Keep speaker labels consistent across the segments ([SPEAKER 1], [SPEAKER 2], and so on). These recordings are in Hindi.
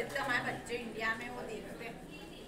[SPEAKER 1] जितने हमारे बच्चे इंडिया में वो देखते हैं।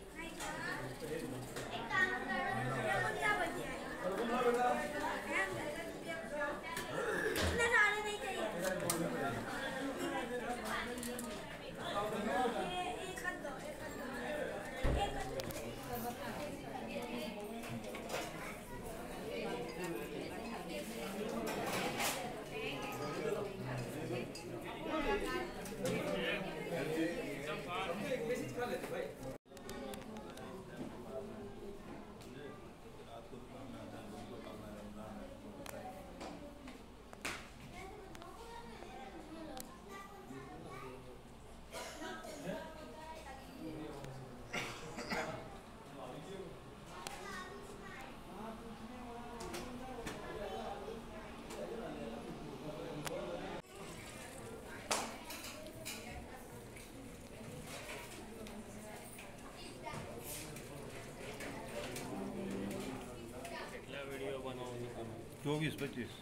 [SPEAKER 2] वीडियो बनाओ
[SPEAKER 3] 24-25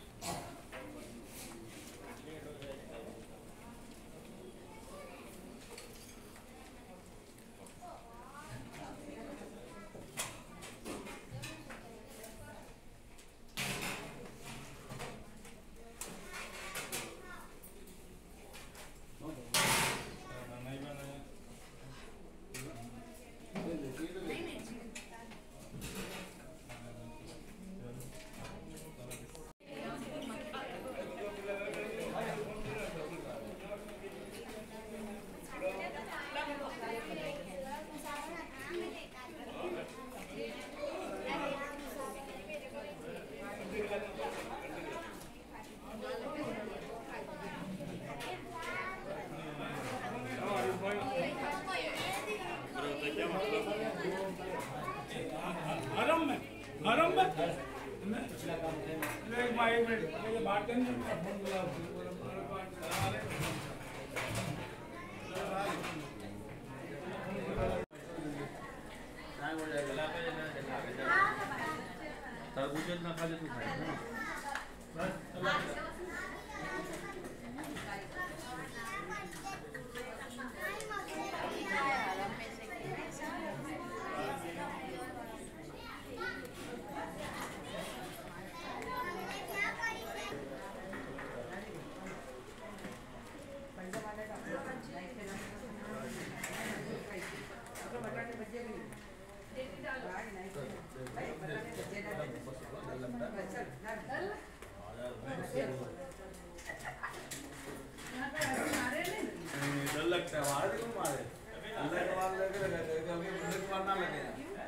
[SPEAKER 2] तरबूज ना खा ले तू
[SPEAKER 4] डर लगता है मारे क्यों मारे अल्लाह के मार लगे लगे कभी मुझे मारना लगे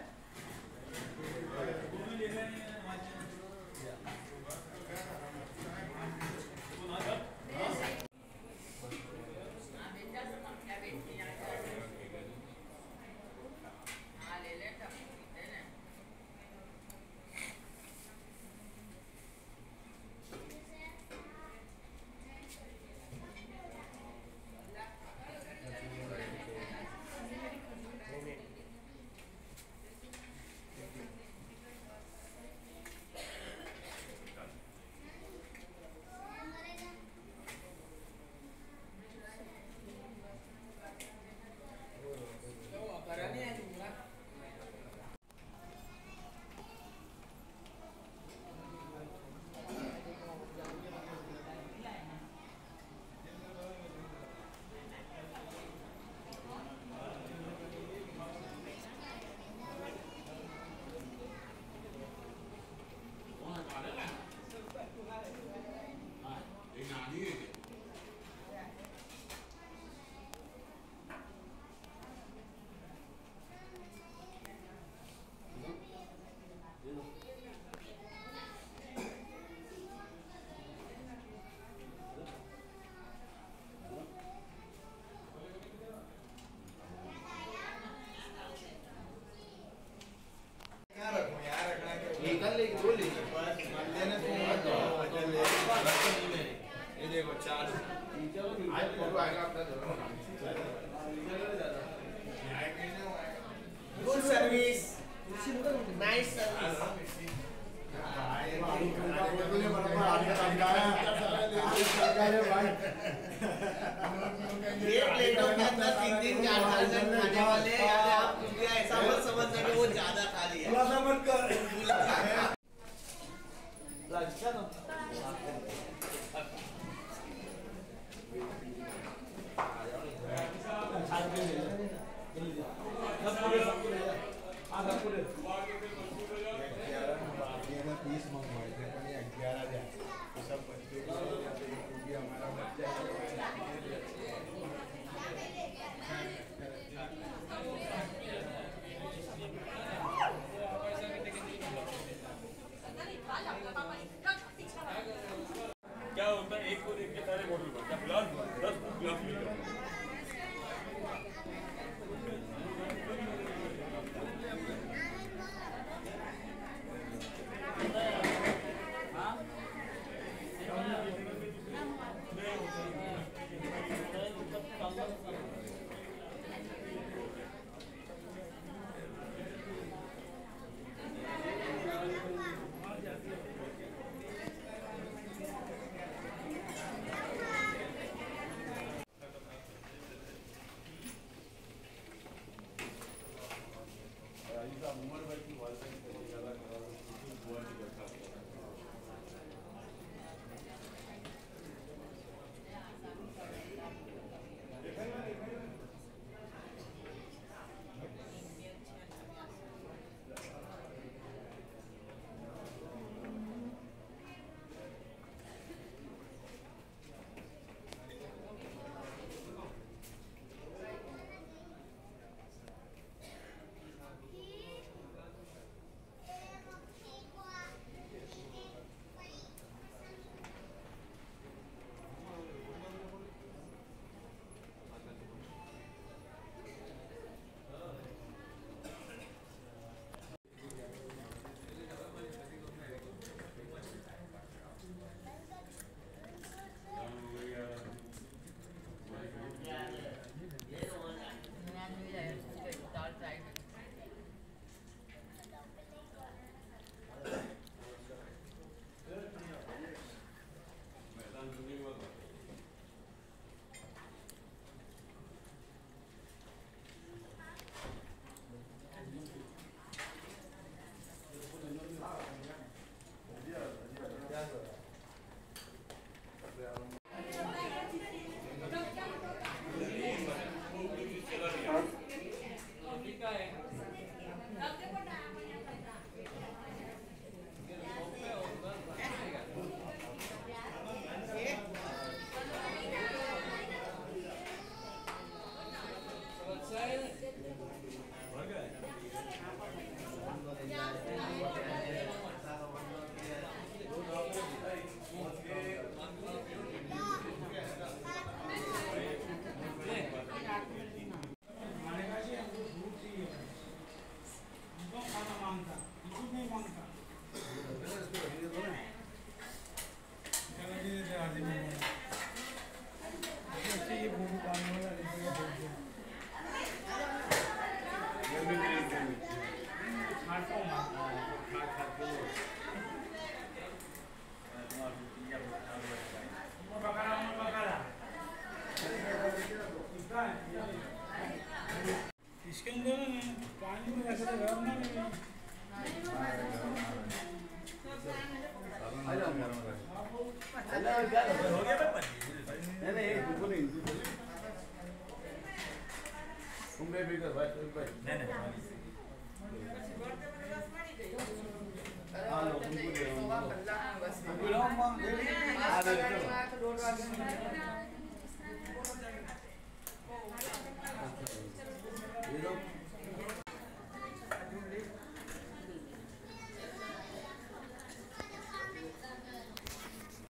[SPEAKER 5] Good service, nice service. ये प्लेटों के अंदर 3-3 4-4 जन खाने वाले हैं यार आप क्योंकि ऐसा मत समझना कि वो ज्यादा खा लिया
[SPEAKER 4] खुलासा मत कर
[SPEAKER 5] लगता तो
[SPEAKER 4] पीस मंगवाए थे पर ये 11 जाए तो सब बच्चे क्योंकि हमारा बच्चा
[SPEAKER 2] क्या होता है एक को देख के सारे बोतल भरता गिलास 10 गिलास मिलता
[SPEAKER 3] इसके अंदर पानी में ऐसे गरम ना नहीं
[SPEAKER 4] हो गया नहीं बिल्कुल नहीं तुम भी कर भाई नहीं हाँ लोग तुमको दे